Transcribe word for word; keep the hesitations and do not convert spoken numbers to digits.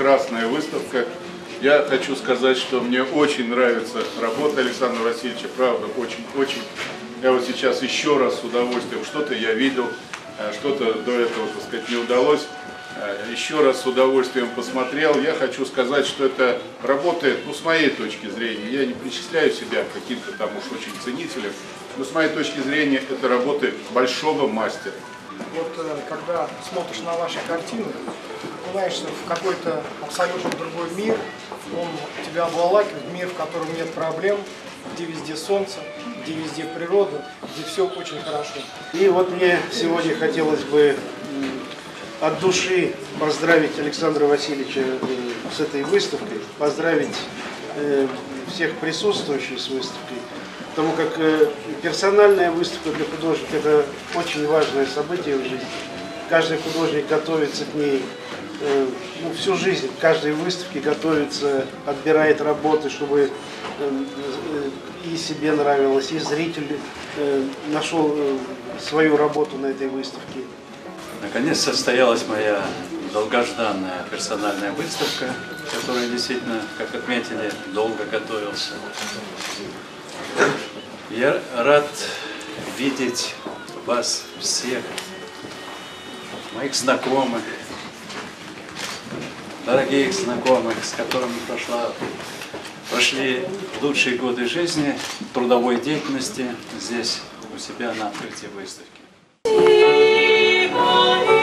прекрасная выставка. Я хочу сказать, что мне очень нравится работа Александра Васильевича, правда, очень-очень. Я вот сейчас еще раз с удовольствием, что-то я видел, что-то до этого, так сказать, не удалось. Еще раз с удовольствием посмотрел. Я хочу сказать, что это работает, ну, с моей точки зрения, я не причисляю себя к каким-то там уж очень ценителям, но с моей точки зрения это работы большого мастера. Вот когда смотришь на ваши картины, окунаешься в какой-то абсолютно другой мир, он тебя обволакивает, мир, в котором нет проблем, где везде солнце, где везде природа, где все очень хорошо. И вот мне сегодня хотелось бы от души поздравить Александра Васильевича с этой выставкой, поздравить всех присутствующих с выставкой, потому как персональная выставка для художника – это очень важное событие в жизни. Каждый художник готовится к ней ну, всю жизнь, к каждой выставке готовится, отбирает работы, чтобы и себе нравилось, и зритель нашел свою работу на этой выставке. Наконец состоялась моя долгожданная персональная выставка, которая действительно, как отметили, долго готовился. Я рад видеть вас всех, моих знакомых, дорогих знакомых, с которыми прошла, прошли лучшие годы жизни, трудовой деятельности здесь, у себя на открытии выставки.